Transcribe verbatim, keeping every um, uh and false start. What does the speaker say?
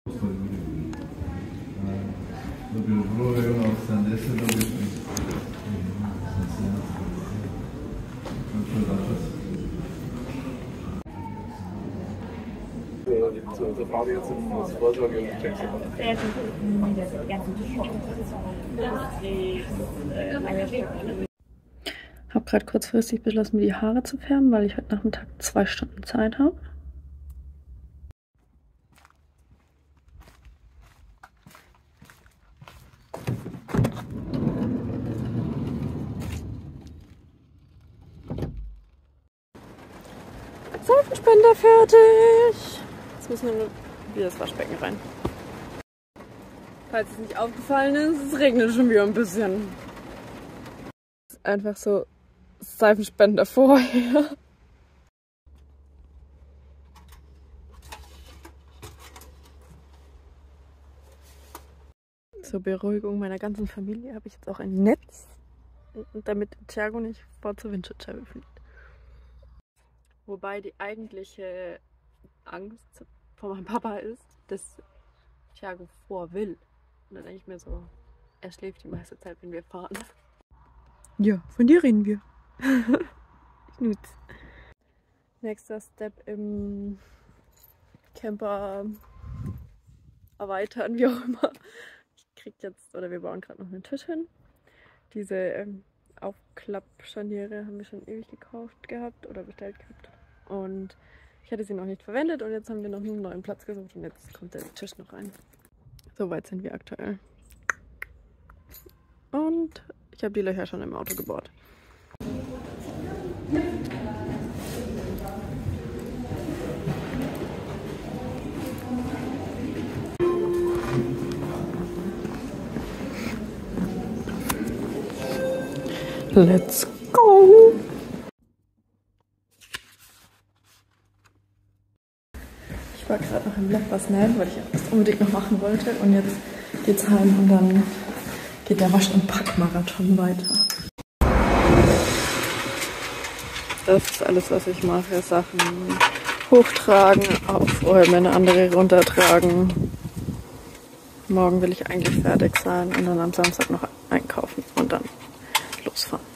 Unsere Frau jetzt als Vorsorge und Checks. Ich habe gerade kurzfristig beschlossen, mir die Haare zu färben, weil ich heute Nachmittag zwei Stunden Zeit habe. Seifenspender fertig. Jetzt müssen wir nur wieder das Waschbecken rein. Falls es nicht aufgefallen ist, es regnet schon wieder ein bisschen. Einfach so Seifenspender vorher. Zur Beruhigung meiner ganzen Familie habe ich jetzt auch ein Netz, damit Thiago nicht vor zur Windschutzscheibe fliegt. Wobei die eigentliche Angst vor meinem Papa ist, dass Thiago vor will. Und dann denke ich mir so, er schläft die meiste Zeit, wenn wir fahren. Ja, von dir reden wir. Knut. Nächster Step im Camper erweitern, wie auch immer. Ich krieg jetzt, oder wir bauen gerade noch einen Tisch hin. Diese ähm, Aufklappscharniere haben wir schon ewig gekauft gehabt oder bestellt gehabt. Und ich hatte sie noch nicht verwendet und jetzt haben wir noch einen neuen Platz gesucht und jetzt kommt der Tisch noch rein. So weit sind wir aktuell. Und ich habe die Löcher schon im Auto gebohrt. Let's go! Ich war gerade noch im Blog was nähen, weil ich das unbedingt noch machen wollte. Und jetzt geht's heim und dann geht der Wasch- und Packmarathon weiter. Das ist alles, was ich mache. Sachen hochtragen, aufräumen, andere runtertragen. Morgen will ich eigentlich fertig sein und dann am Samstag noch einkaufen und dann losfahren.